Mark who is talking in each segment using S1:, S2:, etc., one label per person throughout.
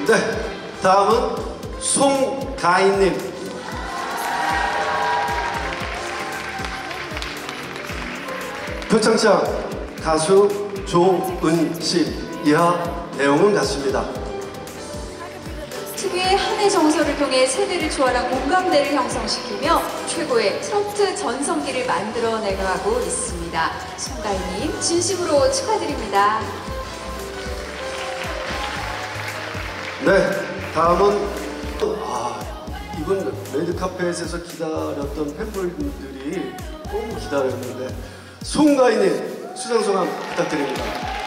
S1: 네, 다음은 송가인님. 표창장 가수 조은실 이하 내용은 같습니다.
S2: 특유의 한해 정서를 통해 세대를 초월한 공감대를 형성시키며 최고의 트로트 전성기를 만들어내가고 있습니다. 송가인님 진심으로 축하드립니다.
S1: 네, 다음은 이번 레드카펫에서 기다렸던 팬분들이 너무 기다렸는데 송가인님 수상소감 부탁드립니다.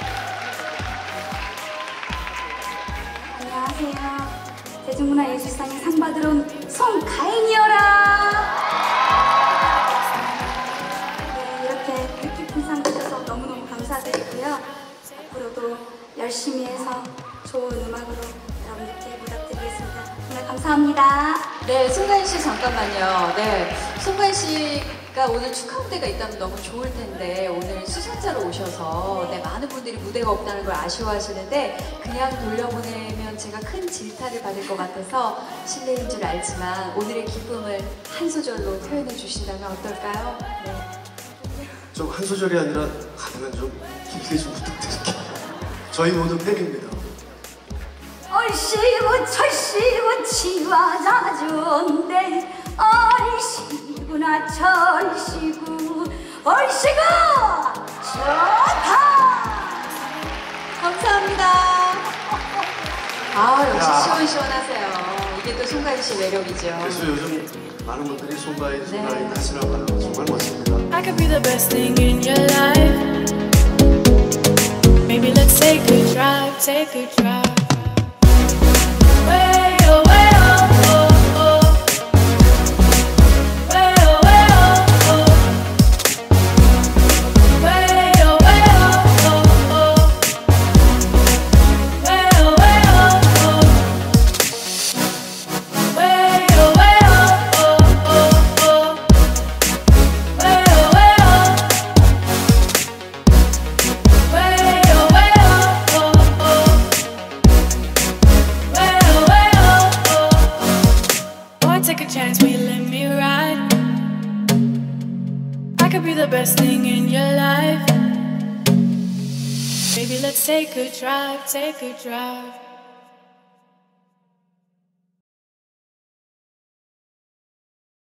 S3: 안녕하세요. 대중문화예술상에 상 받으러 온 송가인이여라. 네, 이렇게 뜻깊은 상 주셔서 너무너무 감사드리고요. 앞으로도 열심히 해서 좋은 음악으로 여러분들께 보답드리겠습니다. 정말 감사합니다.
S2: 네, 송가인 씨 잠깐만요. 네, 송가인 씨가 오늘 축하 무대가 있다면 너무 좋을 텐데 오늘 수상자로 오셔서 네, 많은 분들이 무대가 없다는 걸 아쉬워하시는데 그냥 돌려보내면 제가 큰 질타를 받을 것 같아서 실례인 줄 알지만 오늘의 기쁨을 한 소절로 표현해 주신다면 어떨까요? 네.
S1: 좀 한 소절이 아니라 가능한 좀 길게 좀 부탁드릴게요. 저희 모두 팬입니다.
S3: 얼씨구 철씨구 치와자주인데 얼씨구나 철씨구 얼씨구 좋다.
S2: 감사합니다. 역시 시원시원하세요. 이게 또 송가인 씨 매력이죠.
S1: 그래서 요즘 많은 분들이 송가인 하시나 봐요. 정말 멋집니다.
S4: I could be the best thing in your life. Maybe let's take a drive, take a drive. Way oh, way oh, oh, oh. Way oh, way oh, oh. Way oh, way oh, oh, oh. Way oh, way oh, oh. Way oh, way oh, oh, oh, oh. Way oh, way oh. Way oh, way oh, oh, oh. Boy, take a chance, will you let me ride? I could be the best thing in your life. Maybe let's take a drive, take a drive.